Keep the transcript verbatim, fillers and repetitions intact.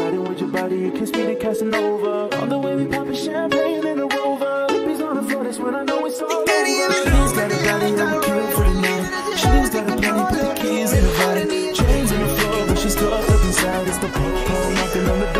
riding with your body, you kiss me to Casanova. On the way we poppin' champagne in a Rover. Lippies on the floor, that's when I know it's all over. She's got a body, I'm killing for the night. She's got a plenty, put the keys in the body. Chains on the floor, but she's stuck up inside. It's the po-po knocking on the door.